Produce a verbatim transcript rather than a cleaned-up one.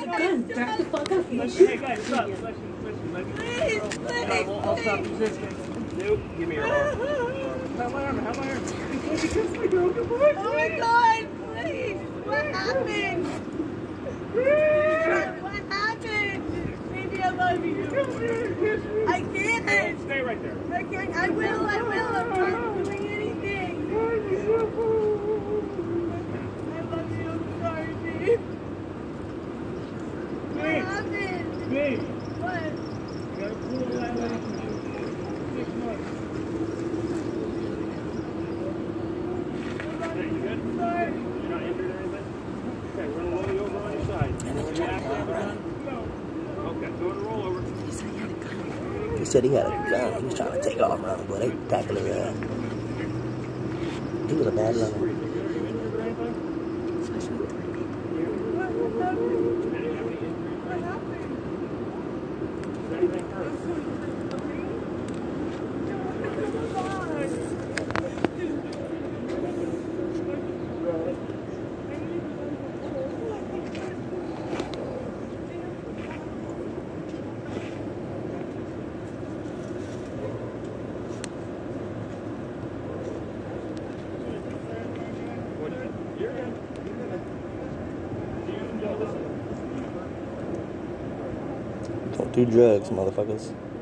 gun. Back the fuck up. Hey guys, stop. Listen, listen, let me. Please, please, I'll, I'll stop resisting. Nope. Give me your arm. Have my arm. Have my arm. Oh my God! Please, what happened? What happened? Baby, I love you. I can't. Stay right there. I can't. I will. I will. I'm not doing anything. I love you. I'm sorry, babe. What happened? Babe. What? You gotta cool that relationship. Six months. Hey, you good? Sorry. You're not injured or anything? Okay, we're gonna roll you over on your side. You know when you have to have a gun? No. Okay, go to roll over. He said he had a gun. He said he had a gun. He was trying to take off running, but they tackled his ass. He was a bad runner. Especially with three people. What happened? What happened? Anything hurt? Don't do drugs, motherfuckers.